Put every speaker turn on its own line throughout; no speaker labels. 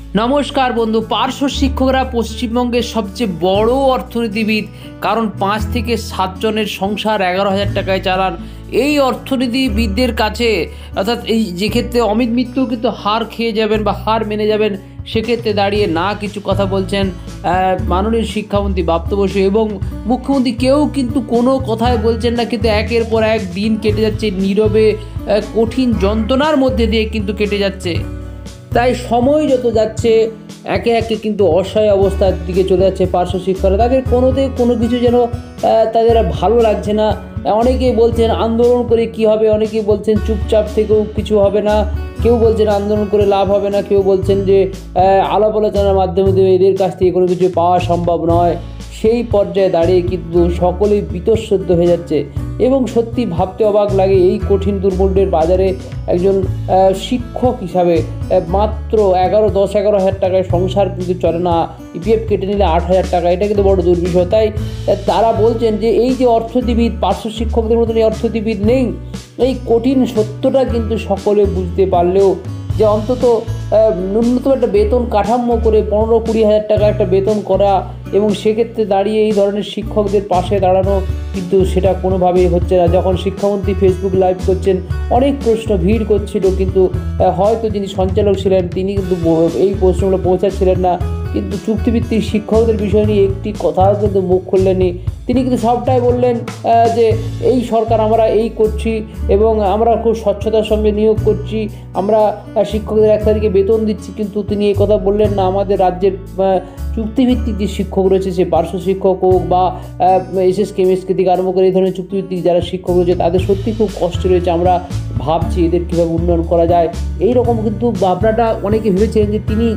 নমস্কার বন্ধু। পার্শ্ব শিক্ষকরা পশ্চিমবঙ্গের সবচেয়ে বড় অর্থনীতিবিদ। কারণ ৫ থেকে ৭ জনের সংসার ১১,০০০ টাকায় চালান। এই অর্থনীতিবিদদের কাছে, অর্থাৎ এই যে ক্ষেত্রে অমিত মিত্র কিন্তু হার খেয়ে যাবেন বা হার মেনে যাবেন, সেক্ষেত্রে দাঁড়িয়ে না কিছু কথা বলছেন মাননীয় শিক্ষামন্ত্রী ব্রাত্য বসু এবং মুখ্যমন্ত্রী। কেউ কিন্তু কোনো কথাই বলছেন না, কিন্তু একের পর এক দিন কেটে যাচ্ছে নীরবে, কঠিন যন্ত্রণার মধ্যে দিয়ে কিন্তু কেটে যাচ্ছে। তাই সময় যত যাচ্ছে একে একে কিন্তু অসহায় অবস্থার দিকে চলে যাচ্ছে পার্শ্ব শিক্ষকরা। তাদের কোনো কিছু যেন তাদের আর ভালো লাগছে না। অনেকেই বলছেন আন্দোলন করে কি হবে, অনেকেই বলছেন চুপচাপ থেকেও কিছু হবে না, কেউ বলছেন আন্দোলন করে লাভ হবে না, কেউ বলছেন যে আলাপ আলোচনার মাধ্যমে এদের কাছ থেকে কোনো কিছু পাওয়া সম্ভব নয়। সেই পর্যায়ে দাঁড়িয়ে কিন্তু সকলেই বীতশ্রদ্ধ হয়ে যাচ্ছে এবং সত্যি ভাবতে অবাক লাগে এই কঠিন দুর্মূল্যের বাজারে একজন শিক্ষক হিসাবে মাত্র ১০-১১ হাজার টাকায় সংসার কিন্তু চলে না। ইপিএফ কেটে নিলে ৮,০০০ টাকা, এটা কিন্তু বড় দুর্বিষয়। তাই তারা বলছেন যে এই যে অর্থনীতিবিদ, পার্শ্ব শিক্ষকদের মতন এই অর্থনীতিবিদ নেই। এই কঠিন সত্যটা কিন্তু সকলে বুঝতে পারলেও যে অন্তত ন্যূনতম একটা বেতন কাঠামো করে ১৫-২০ হাজার টাকা একটা বেতন করা এবং সেক্ষেত্রে দাঁড়িয়ে এই ধরনের শিক্ষকদের পাশে দাঁড়ানো, কিন্তু সেটা কোনোভাবেই হচ্ছে না। যখন শিক্ষামন্ত্রী ফেসবুক লাইভ করছেন, অনেক প্রশ্ন ভিড় করছিল, কিন্তু হয়তো যিনি সঞ্চালক ছিলেন তিনি কিন্তু এই প্রশ্নগুলো পৌঁছাচ্ছিলেন না। কিন্তু চুক্তিভিত্তিক শিক্ষকদের বিষয় নিয়ে একটি কথাও কিন্তু মুখ খুললেনি। তিনি কিন্তু সবটাই বললেন যে এই সরকার আমরা এই করছি এবং আমরা খুব স্বচ্ছতার সঙ্গে নিয়োগ করছি, আমরা শিক্ষকদের ১ তারিখে বেতন দিচ্ছি। কিন্তু তিনি এই কথা বললেন না আমাদের রাজ্যের চুক্তিভিত্তিক যে শিক্ষক রয়েছে, সে পার্শ্ব শিক্ষক হোক বা এসএস কেমিস্ট্রি থেকে আরম্ভ করে এই ধরনের চুক্তিভিত্তিক যারা শিক্ষক রয়েছে, তাদের সত্যি খুব কষ্ট রয়েছে। আমরা ভাবছি এদের কীভাবে উন্নয়ন করা যায়। এই রকম কিন্তু ভাবনাটা অনেকে ভেবেছিলেন যে তিনি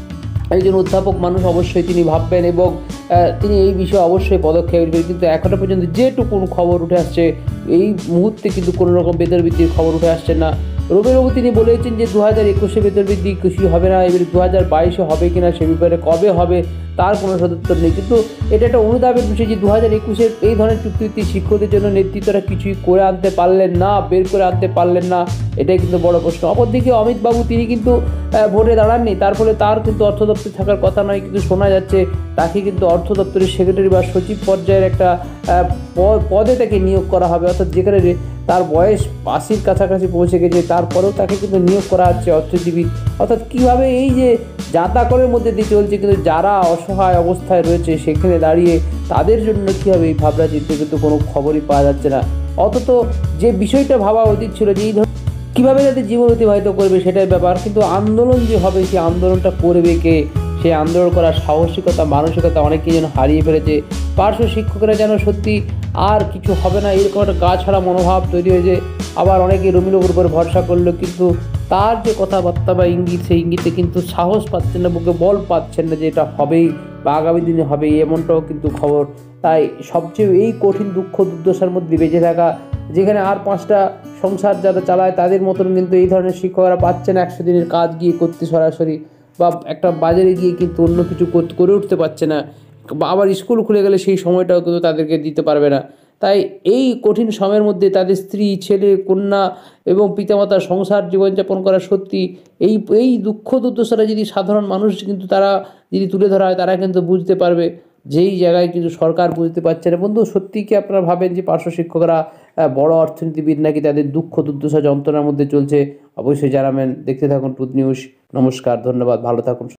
একজন অধ্যাপক মানুষ, অবশ্যই তিনি ভাববেন এবং তিনি এই বিষয়ে অবশ্যই পদক্ষেপ নেবেন। কিন্তু এখনও পর্যন্ত যেটুকুন খবর উঠে আসছে, এই মুহূর্তে কিন্তু কোনো রকম বেতন বৃদ্ধির খবর উঠে আসছে না। রবিবাবু তিনি বলেছেন যে ২০২১-এ বেতন বৃদ্ধি কিছু হবে না, এবার ২০২২-এ হবে কিনা সে ব্যাপারে, কবে হবে তার কোনো সদুত্তর নেই। কিন্তু এটা একটা অনুতাপের বিষয় যে ২০২১-এর এই ধরনের চুক্তিভিত্তিক শিক্ষকদের জন্য নেতৃত্বরা কিছুই করে আনতে পারলেন না, বের করে আনতে পারলেন না, এটাই কিন্তু বড় প্রশ্ন। অপরদিকে অমিতবাবু তিনি কিন্তু ভোটে দাঁড়াননি, তার ফলে তার কিন্তু অর্থ দপ্তরে থাকার কথা নয়, কিন্তু শোনা যাচ্ছে তাকে কিন্তু অর্থ দপ্তরের সেক্রেটারি বা সচিব পর্যায়ের একটা পদে তাকে নিয়োগ করা হবে। অর্থাৎ যেখানে তার বয়স ৮০-র কাছাকাছি পৌঁছে গেছে, তারপরেও তাকে কিন্তু নিয়োগ করা হচ্ছে অর্থনীতিবিদ। অর্থাৎ কীভাবে এই যে জাঁতাকলের মধ্যে দিয়ে চলছে, কিন্তু যারা অসহায় অবস্থায় রয়েছে সেখানে দাঁড়িয়ে তাদের জন্য কীভাবে এই ভাবনা চিন্তা, কিন্তু কোনো খবরই পাওয়া যাচ্ছে না। অথচ যে বিষয়টা ভাবা উচিত ছিল যে এই কীভাবে যাদের জীবন অতিবাহিত করবে সেটাই ব্যাপার, কিন্তু আন্দোলন যে হবে সেই আন্দোলনটা করবে কে, সেই আন্দোলন করার সাহসিকতা, মানসিকতা অনেকেই যেন হারিয়ে ফেলেছে। পার্শ্ব শিক্ষকরা যেন সত্যি আর কিছু হবে না এরকম একটা গা ছাড়া মনোভাব তৈরি হয়েছে। আবার অনেকে রমিলোর উপর ভরসা করলো, কিন্তু তার যে কথাবার্তা বা ইঙ্গিত, সেই ইঙ্গিতে কিন্তু সাহস পাচ্ছেন না, বুকে বল পাচ্ছেন না যে এটা হবেই বা আগামী দিনে হবে, এমনটাও কিন্তু খবর। তাই সবচেয়ে এই কঠিন দুঃখ দুর্দশার মধ্যে বেঁচে থাকা, যেখানে আর ৫টা সংসার যারা চালায় তাদের মতন কিন্তু এই ধরনের শিক্ষকরা পাচ্ছেন ১০০ দিনের কাজ গিয়ে করতে সরাসরি, বা একটা বাজারে গিয়ে কিন্তু অন্য কিছু করে উঠতে পারছে না, বা আবার স্কুল খুলে গেলে সেই সময়টাও কিন্তু তাদেরকে দিতে পারবে না। তাই এই কঠিন সময়ের মধ্যে তাদের স্ত্রী, ছেলে, কন্যা এবং পিতামাতার সংসার জীবনযাপন করা সত্যি এই দুঃখ দুর্দশাটা যদি সাধারণ মানুষ কিন্তু তারা যদি তুলে ধরা হয়, তারা কিন্তু বুঝতে পারবে। যেই জায়গায় কিন্তু সরকার বুঝতে পারছে না। বন্ধু, সত্যি কি আপনারা ভাবেন যে পার্শ্ব শিক্ষকরা বড় অর্থনীতিবিদ, নাকি তাদের দুঃখ দুর্দশা যন্ত্রণার মধ্যে চলছে? অবশ্যই জানাবেন। দেখতে থাকুন ট্রুথ নিউজ। নমস্কার, ধন্যবাদ, ভালো থাকুন।